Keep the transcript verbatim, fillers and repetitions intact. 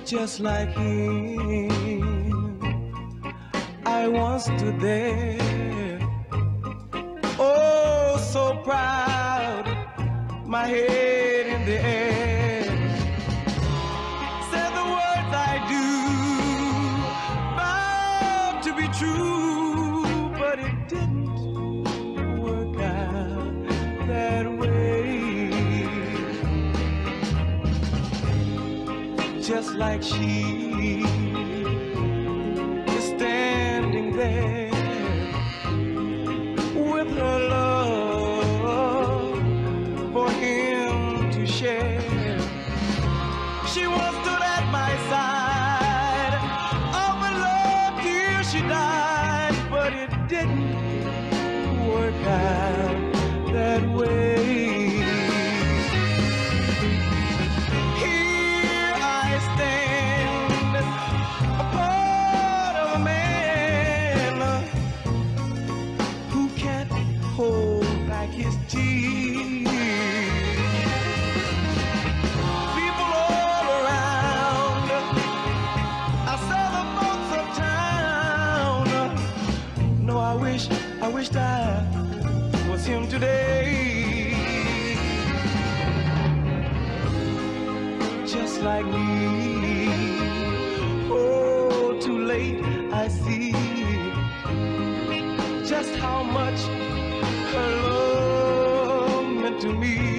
just like him. I once stood there, oh so proud, my head in the air, said the words I do, bound to be true, but it didn't work out that way. Just like she is standing there with her love for him to share. She once stood at my side, offered love till she died, but it didn't work out that way. Hold back his tears. People all around, I saw the folks of town. No, I wish, I wished I was him today. Just like me. Oh, too late I see just how much her love meant to me.